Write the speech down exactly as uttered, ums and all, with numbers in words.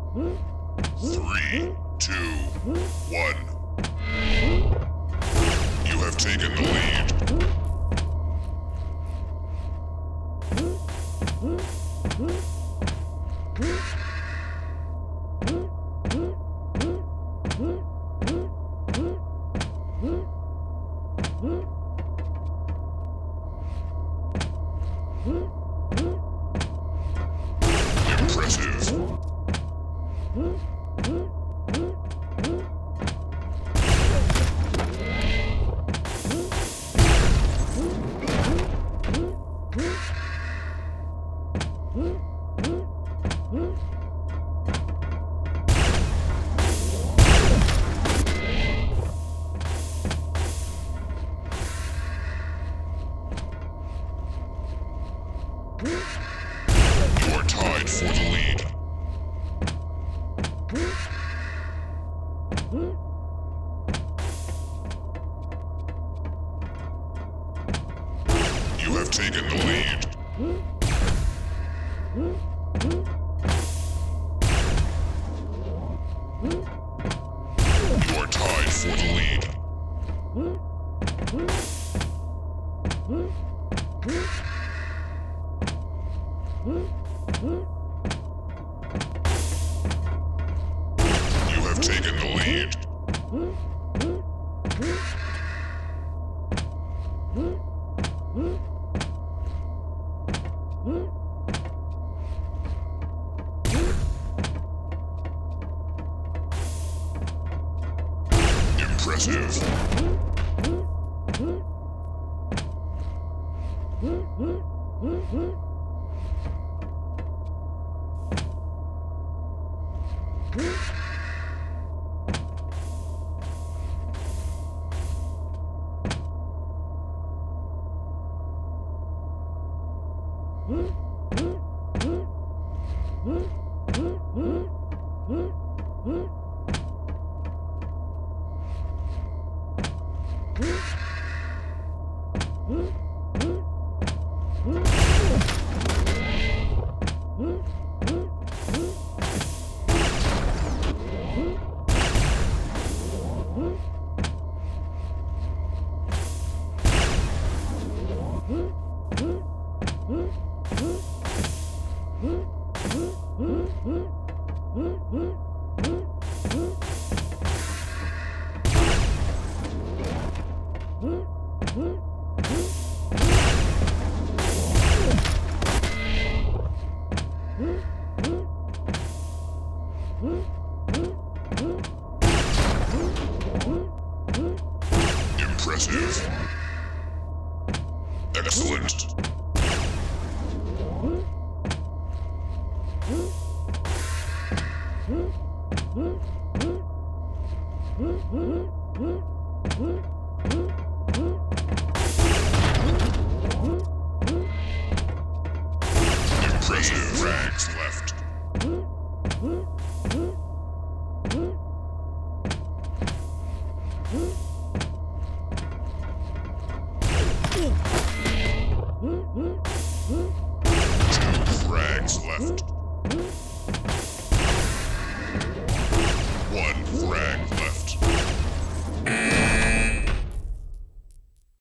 Three, two, one. You have taken the lead. Impressive. You are tied for the lead. You have taken the lead. You are tied for the lead. You have taken the lead. Impressive. Impressive. Excellent. Impressive. Frags left. Two frags left.